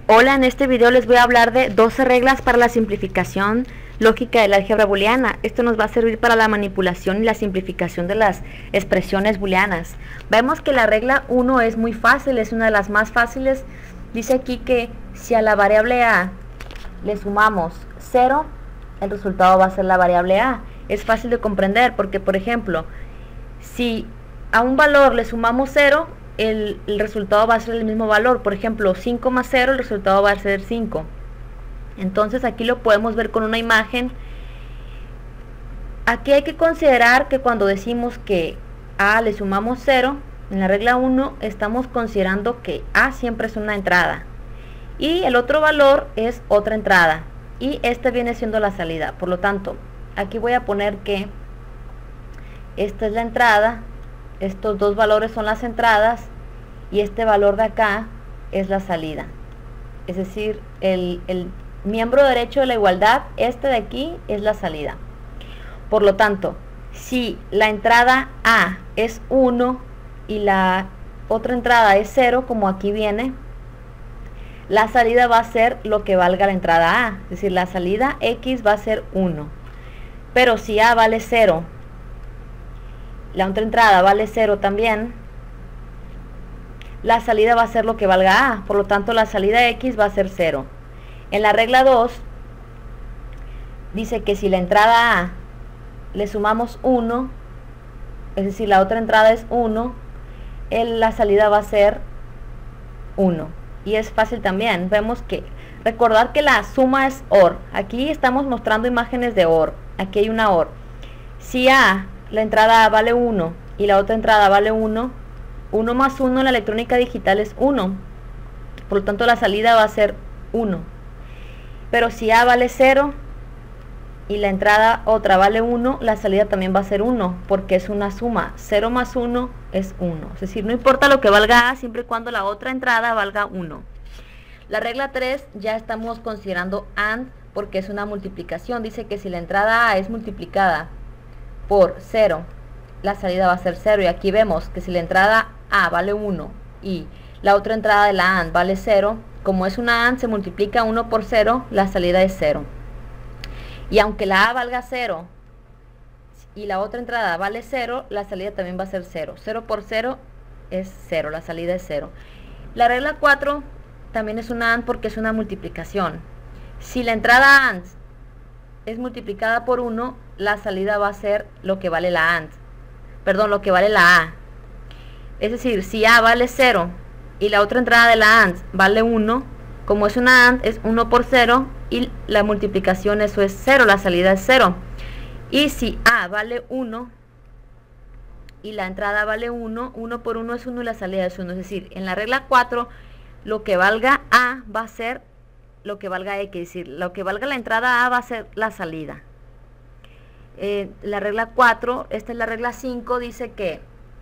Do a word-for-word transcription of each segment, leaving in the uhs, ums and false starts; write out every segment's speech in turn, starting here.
Hola, en este video les voy a hablar de doce reglas para la simplificación lógica del álgebra booleana. Esto nos va a servir para la manipulación y la simplificación de las expresiones booleanas. Vemos que la regla uno es muy fácil, es una de las más fáciles. Dice aquí que si a la variable a le sumamos cero, el resultado va a ser la variable a. Es fácil de comprender porque, por ejemplo, si a un valor le sumamos cero, El, el resultado va a ser el mismo valor. Por ejemplo, cinco más cero, el resultado va a ser cinco. Entonces aquí lo podemos ver con una imagen. Aquí hay que considerar que cuando decimos que a le sumamos cero, en la regla uno estamos considerando que a siempre es una entrada y el otro valor es otra entrada, y este viene siendo la salida. Por lo tanto, aquí voy a poner que esta es la entrada, estos dos valores son las entradas y este valor de acá es la salida. Es decir, el, el miembro derecho de la igualdad, este de aquí, es la salida. Por lo tanto, si la entrada a es uno y la otra entrada es cero, como aquí viene, la salida va a ser lo que valga la entrada a. Es decir, la salida x va a ser uno. Pero si a vale cero, la otra entrada vale cero también, la salida va a ser lo que valga a. Por lo tanto, la salida x va a ser cero. En la regla dos dice que si la entrada a le sumamos uno, es decir, la otra entrada es uno, el, la salida va a ser uno. Y es fácil también. Vemos que recordar que la suma es O R. Aquí estamos mostrando imágenes de O R. Aquí hay una O R. Si a la entrada a vale uno y la otra entrada vale uno, uno más uno en la electrónica digital es uno. Por lo tanto, la salida va a ser uno. Pero si a vale cero y la entrada otra vale uno, la salida también va a ser uno, porque es una suma. cero más uno es uno. Es decir, no importa lo que valga a, siempre y cuando la otra entrada valga uno. La regla tres ya estamos considerando AND, porque es una multiplicación. Dice que si la entrada a es multiplicada por cero, la salida va a ser cero. Y aquí vemos que si la entrada a vale uno y la otra entrada de la AND vale cero, como es una AND, se multiplica uno por cero, la salida es cero. Y aunque la a valga cero y la otra entrada vale cero, la salida también va a ser cero. cero por cero es cero, la salida es cero. La regla cuatro también es una AND porque es una multiplicación. Si la entrada AND es multiplicada por uno, la salida va a ser lo que vale la AND. Perdón, lo que vale la A. Es decir, si A vale cero y la otra entrada de la AND vale uno, como es una AND, es uno por cero y la multiplicación, eso es cero, la salida es cero. Y si A vale uno y la entrada vale uno, uno por uno es uno y la salida es uno. Es decir, en la regla cuatro, lo que valga A va a ser lo que valga X. Es decir, lo que valga la entrada A va a ser la salida. Eh, la regla cuatro, esta es la regla cinco, dice que,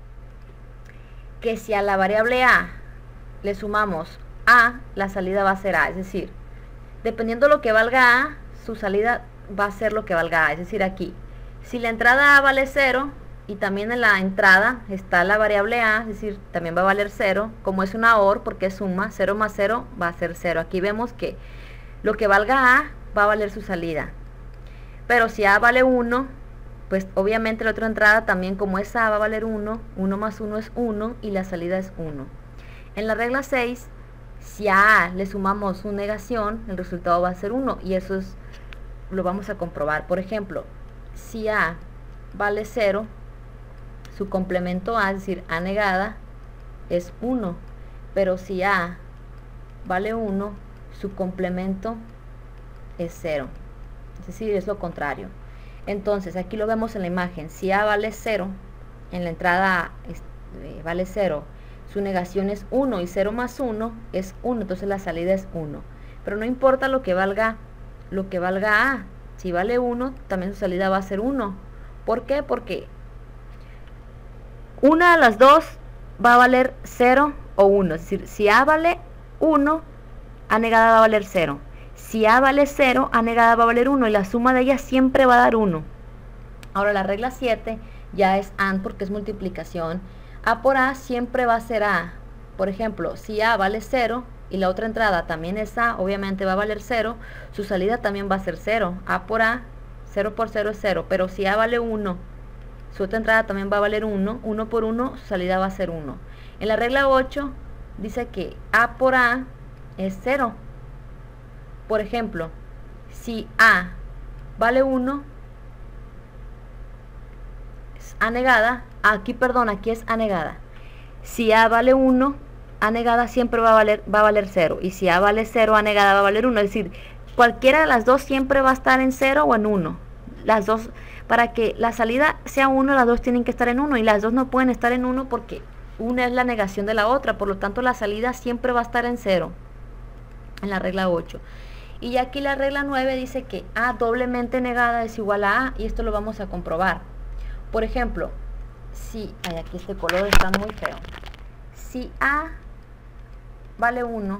que si a la variable A le sumamos A, la salida va a ser A. Es decir, dependiendo de lo que valga A, su salida va a ser lo que valga A. Es decir, aquí, si la entrada A vale cero y también en la entrada está la variable A, es decir, también va a valer cero, como es una O R porque es suma, cero más cero va a ser cero. Aquí vemos que lo que valga A va a valer su salida. Pero si A vale uno, pues obviamente la otra entrada también, como es A, va a valer uno, uno más uno es uno y la salida es uno. En la regla seis, si a A le sumamos su negación, el resultado va a ser uno, y eso es, lo vamos a comprobar. Por ejemplo, si A vale cero, su complemento A, es decir, A negada, es uno. Pero si A vale uno, su complemento es cero. Es decir, es lo contrario. Entonces, aquí lo vemos en la imagen. Si A vale cero, en la entrada A eh, vale cero, su negación es uno y cero más uno es uno, entonces la salida es uno. Pero no importa lo que valga, lo que valga A. Si vale uno, también su salida va a ser uno. ¿Por qué? Porque una de las dos va a valer cero o uno. Es decir, si A vale uno, A negada va a valer cero. Si A vale cero, A negada va a valer uno y la suma de ellas siempre va a dar uno. Ahora la regla siete ya es AND porque es multiplicación. A por A siempre va a ser A. Por ejemplo, si A vale cero y la otra entrada también es A, obviamente va a valer cero, su salida también va a ser cero. A por A, cero por cero es cero, pero si A vale uno, su otra entrada también va a valer uno, uno por uno, su salida va a ser uno. En la regla ocho dice que A por A es cero. Por ejemplo, si A vale uno, es A negada, aquí perdón, aquí es A negada. Si A vale uno, A negada siempre va a valer, va a valer cero. Y si A vale cero, A negada va a valer uno. Es decir, cualquiera de las dos siempre va a estar en cero o en uno. Las dos, para que la salida sea uno, las dos tienen que estar en uno. Y las dos no pueden estar en uno porque una es la negación de la otra. Por lo tanto, la salida siempre va a estar en cero. En la regla ocho. Y aquí la regla nueve dice que A doblemente negada es igual a A. Y esto lo vamos a comprobar. Por ejemplo, si, ay, aquí este color está muy feo. Si A vale uno,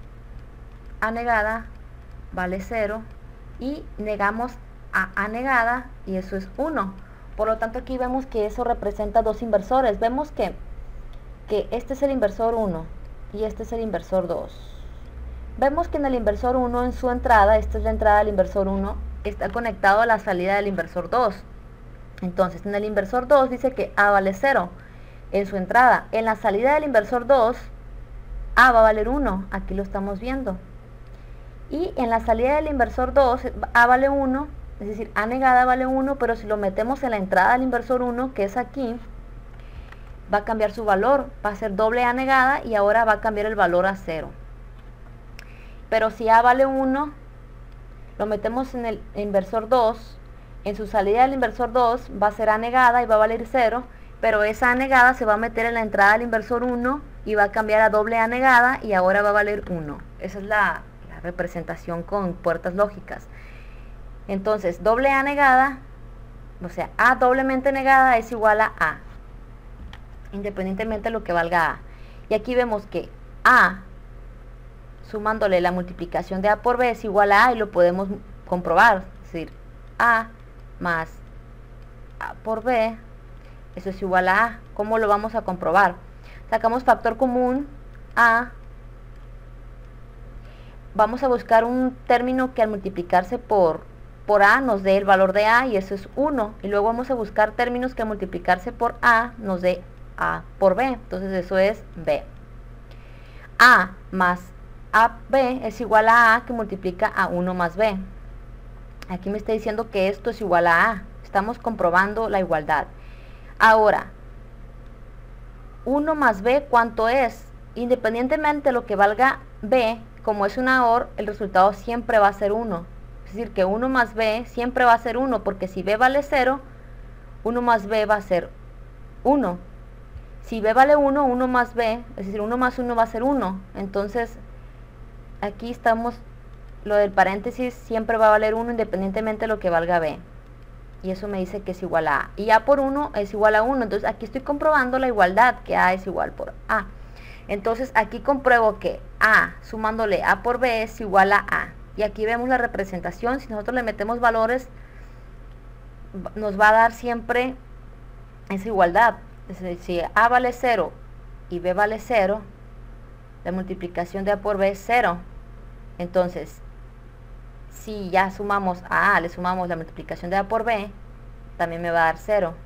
A negada vale cero y negamos a A negada y eso es uno. Por lo tanto, aquí vemos que eso representa dos inversores. Vemos que, que este es el inversor uno y este es el inversor dos. Vemos que en el inversor uno, en su entrada, esta es la entrada del inversor uno, está conectado a la salida del inversor dos. Entonces, en el inversor dos dice que A vale cero en su entrada. En la salida del inversor dos, A va a valer uno. Aquí lo estamos viendo. Y en la salida del inversor dos, A vale uno. Es decir, A negada vale uno. Pero si lo metemos en la entrada del inversor uno, que es aquí, va a cambiar su valor. Va a ser doble A negada y ahora va a cambiar el valor a cero. Pero si A vale uno, lo metemos en el inversor dos. En su salida del inversor dos va a ser A negada y va a valer cero, pero esa A negada se va a meter en la entrada del inversor uno y va a cambiar a doble A negada y ahora va a valer uno. Esa es la, la representación con puertas lógicas. Entonces, doble A negada, o sea, A doblemente negada es igual a A, independientemente de lo que valga A. Y aquí vemos que A, sumándole la multiplicación de A por B, es igual a A y lo podemos comprobar. Es decir, A más A por B, eso es igual a A. ¿Cómo lo vamos a comprobar? Sacamos factor común A. Vamos a buscar un término que al multiplicarse por, por A nos dé el valor de A y eso es uno. Y luego vamos a buscar términos que al multiplicarse por A nos dé A por B. Entonces eso es B. A más A B es igual a A que multiplica a uno más B. Aquí me está diciendo que esto es igual a A. Estamos comprobando la igualdad. Ahora, uno más B, ¿cuánto es? Independientemente de lo que valga B, como es una O R, el resultado siempre va a ser uno. Es decir, que uno más B siempre va a ser uno, porque si B vale cero, uno más B va a ser uno. Si B vale uno, uno más B, es decir, uno más uno va a ser uno. Entonces, aquí estamos... Lo del paréntesis siempre va a valer uno independientemente de lo que valga B. Y eso me dice que es igual a A. Y A por uno es igual a uno. Entonces aquí estoy comprobando la igualdad, que A es igual por A. Entonces aquí compruebo que A sumándole A por B es igual a A. Y aquí vemos la representación. Si nosotros le metemos valores, nos va a dar siempre esa igualdad. Es decir, si A vale cero y B vale cero, la multiplicación de A por B es cero. Entonces, si ya sumamos a A, le sumamos la multiplicación de A por B, también me va a dar cero.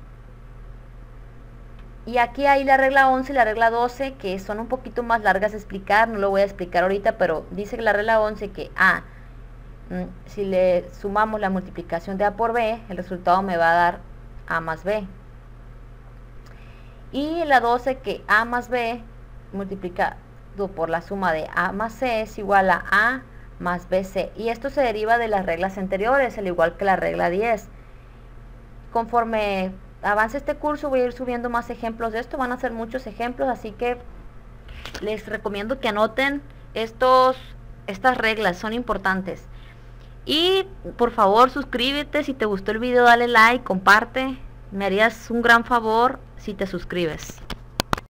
Y aquí hay la regla once y la regla doce, que son un poquito más largas de explicar, no lo voy a explicar ahorita, pero dice que la regla once que A, si le sumamos la multiplicación de A por B, el resultado me va a dar A más B. Y la doce que A más B multiplicado por la suma de A más C es igual a A más B C. Y esto se deriva de las reglas anteriores, al igual que la regla diez. Conforme avance este curso voy a ir subiendo más ejemplos de esto, van a ser muchos ejemplos, así que les recomiendo que anoten estos, estas reglas, son importantes. Y por favor suscríbete, si te gustó el video dale like, comparte, me harías un gran favor si te suscribes.